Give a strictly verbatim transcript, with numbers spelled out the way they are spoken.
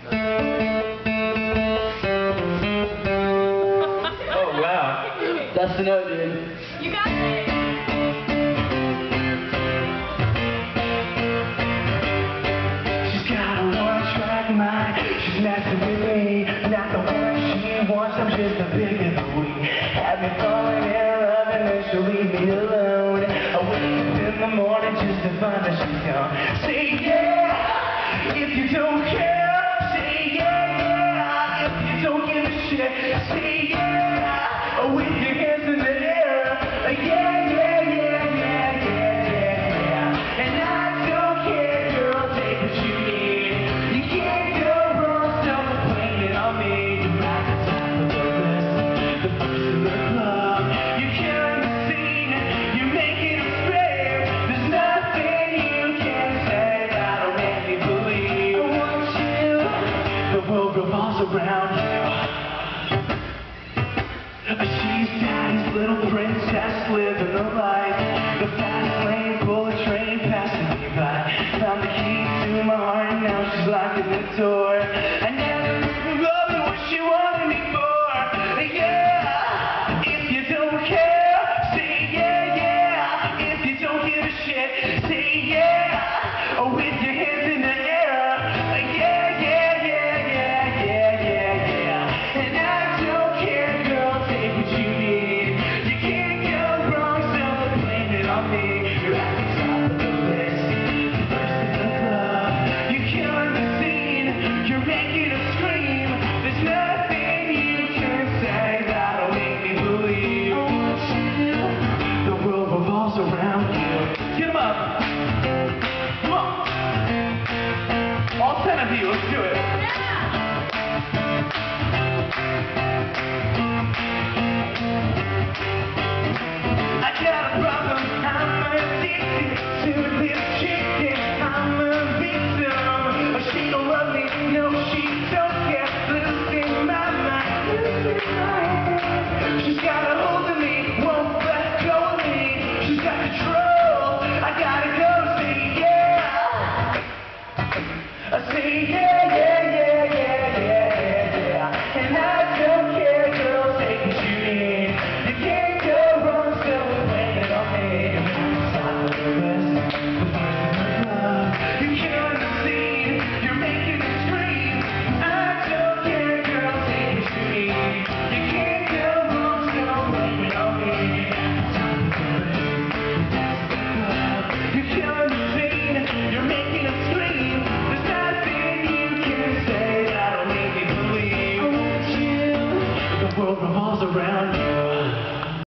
Oh wow, that's the note, dude. You got it. She's got a one-track mind. She's messing with me. Not the one she wants. I'm just a bigger than we. Have me falling in love and then she'll leave me alone. I wake up in the morning just to find that she's gone. Say yeah if you don't care. Say yeah, yeah if you don't give a shit. Say yeah with your hands in the air. Yeah, yeah, yeah, yeah, yeah, yeah, yeah. And I don't care, girl, take what you need. You can't go wrong, stop complaining on me. You're at the top of the list, the first in the club. You're killing the scene, you're making them scream. There's nothing you can say that'll make me believe. I want you, the world revolves around you. She's daddy's little princess living the life. The fast lane, bullet train passing me by. Found the key to my heart and now she's locking the door. I never really loved what she wanted me for. Yeah, if you don't care, say yeah, yeah. If you don't give a shit, say yeah. With your hands in the air. Yeah, yeah, yeah, yeah, yeah, yeah, yeah. And I don't care, girl, take what you need. You can't go wrong, so blame it on me. You're at the top of the list, first in the club. You're killing the scene, you're making us scream. There's nothing you can say that'll make me believe. I want you, the world revolves around you. Get 'em up. Come on. All ten of you, let's do it. I got a problem, I'm addicted to this chicken. I'm a victim. She don't love me, no, she don't care. Losing my mind, losing my mind. She's got a hold of me, won't let go of me. She's got control, I gotta go. Say yeah, I say yeah, yeah, yeah, yeah, yeah, yeah. And I don't care, girl, take what you need. You can't go wrong, so blame it on me. Top of the list, the first in the club. You're killing the scene, you're making it scream. I don't care, girl, take what you need. You can't go wrong, so blame it on me. Top of the list, the club. You're killing the scene, you're making it scream. There's nothing you can say that'll make me believe. I want you, the world revolves around